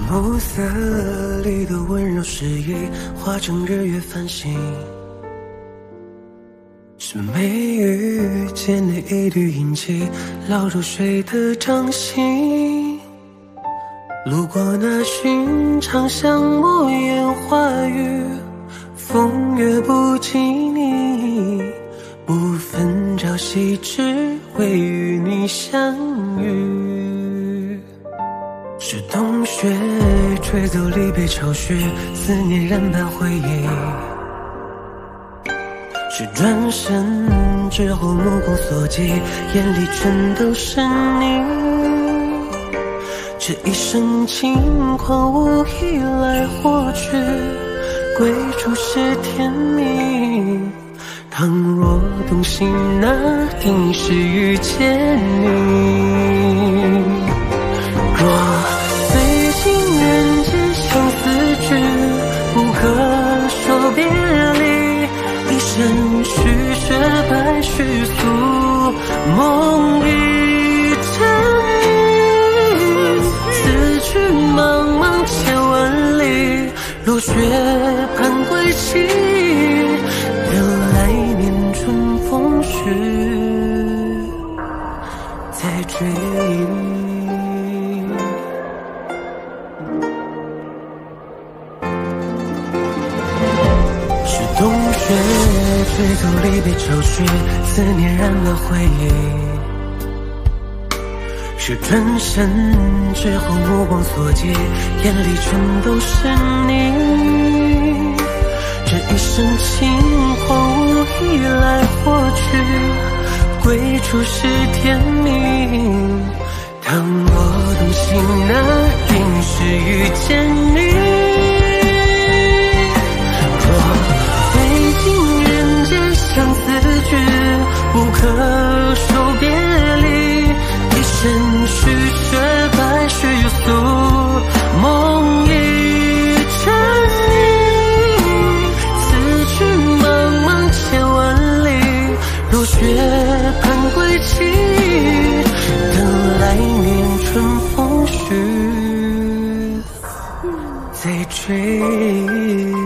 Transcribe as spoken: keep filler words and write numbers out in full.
暮色里的温柔诗意，化成日月繁星，是没遇见的一缕阴气，烙入水的掌心。路过那寻常巷陌烟花雨，风月不及你，不分朝夕，只为与你相遇。是冬雪吹走离别潮雪，思念染白回忆。是转身之后目光所及，眼里全都是你。这一生轻狂无意来获取，归处是天命。倘若动心，那定是遇见你。若费尽人间相思句，不可说别离。一生虚雪白须素，梦一场。茫茫千万里，落雪盼归期，等来年春风许再追忆。是冬雪吹走离别潮雪，思念染了回忆。是转身之后目光所及，眼里全都是你。这一生轻狂无意来获取，归处是天命。倘若动心，那定是遇见你。若费尽人间相思句，不可说别离。一生虚雪白须素，梦一场此去茫茫千万里，落雪盼归期，等来年春风许再追忆。